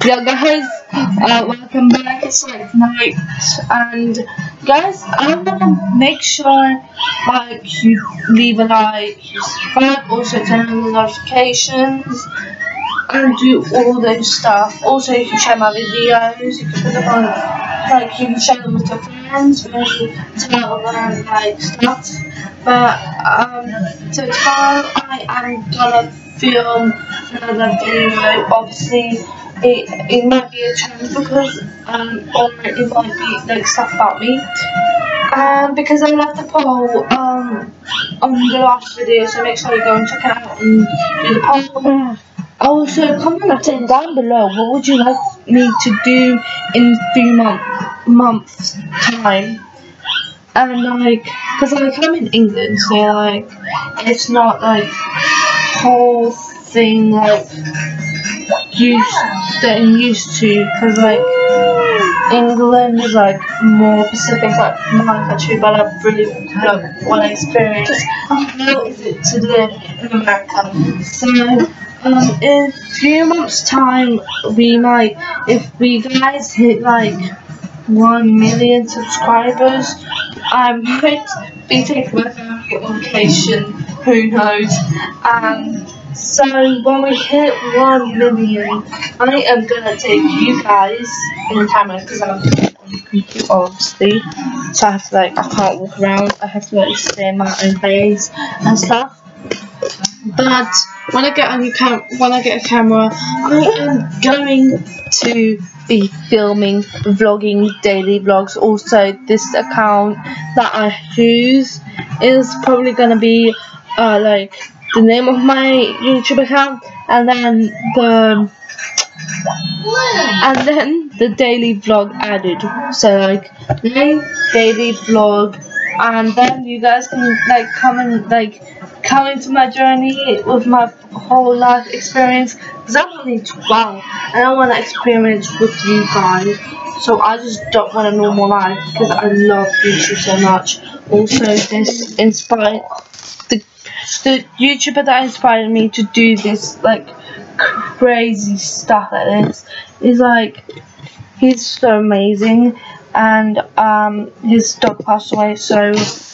Yeah, guys, welcome back. It's like night, and guys, I wanna make sure like you leave a like, subscribe, also turn on the notifications, and do all those stuff. Also, you can share my videos. You can put them on, like you can share them with your friends, maybe tell them like stuff. But so tomorrow I am gonna film another video. Obviously, it might be a challenge because or it might be like stuff about me. Because I left the poll on the last video, so make sure you go and check it out and do the poll. Also, comment down below what would you like me to do in 3 months time. And like, cause like I'm in England, so like it's not like whole thing like getting used to, cause like England is like more Pacific, like my country, but I really want to experience how is it to live in America. So in 3 months time we might, if we guys hit like 1 million subscribers, I might be taking my family on vacation, who knows. So when we hit 1 million, I am gonna take you guys in the camera, because I'm on the computer obviously, so I have to like, I can't walk around, I have to like stay in my own place and stuff. But when I get a camera, I am going to be filming, vlogging, daily vlogs. Also, this account that I use is probably gonna be like the name of my YouTube account, and then the daily vlog added. So like name, daily vlog, and then you guys can like come into my journey with my whole life experience, because I'm only 12 and I want to experience with you guys. So I just don't want a normal life, because I love YouTube so much. Also, this inspired the YouTuber that inspired me to do this like crazy stuff like this is like, he's so amazing, and his dog passed away, so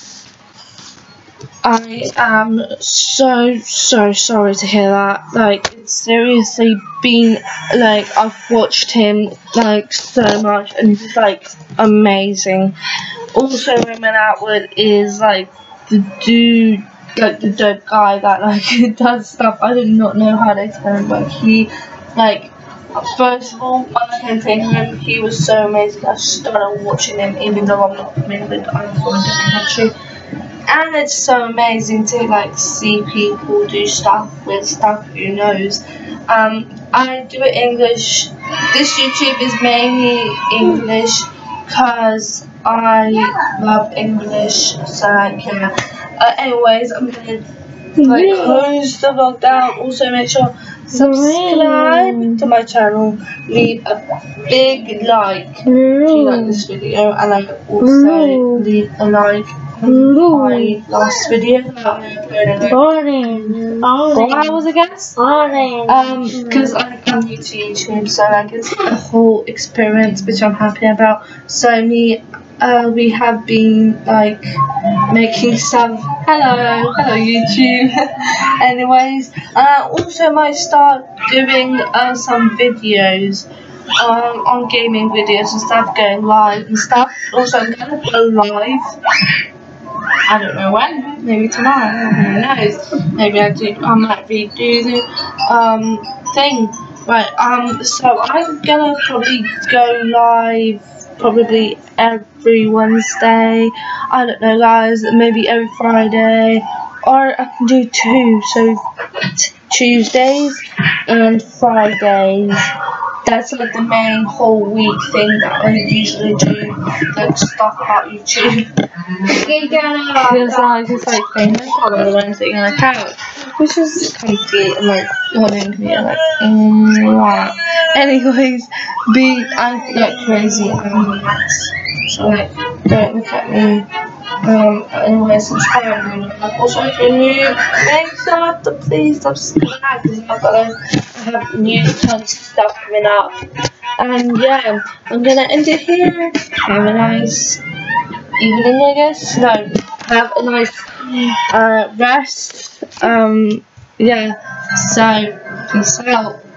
I am so sorry to hear that. Like, it's seriously been like, I've watched him like so much, and he's like amazing. Also, Roman Atwood is like the dude, like the dope guy that like does stuff. I do not know how to explain it, but he like, first of all, when I came to England, he was so amazing. I started watching him, even though I'm not from England, I'm from a different country. And it's so amazing to like see people do stuff with stuff who knows. I do it English. This YouTube is mainly English because I love English. So like, yeah. Anyways, I'm gonna like close the vlog down. Also, make sure subscribe to my channel. Leave a big like if you like this video, and like also leave a like my last video that I uploaded 4 hours ago. Because I'm new to YouTube, so like it's a whole experience which I'm happy about. So we have been like making some hello YouTube. Anyways, also might start doing some videos on gaming videos and stuff, going live and stuff. Also, I'm gonna go live. I don't know when, maybe tomorrow, who knows, maybe I might redo the thing, right, so I'm gonna probably go live probably every Wednesday, I don't know guys, maybe every Friday, or I can do 2, so Tuesdays and Fridays. That's like the main whole week thing that I usually do, like stuff about YouTube. Because like, it's like famous on the Wednesday on the couch, which is comfy and like holding me like wow. Anyways, I'm like crazy, I'm relaxed. So like, don't look at me. Anyway, subscribe, and also if you're new, make sure to please subscribe, because I have new tons of stuff coming up. And yeah, I'm gonna end it here. Have a nice evening, I guess. No, have a nice rest. Yeah. So peace out.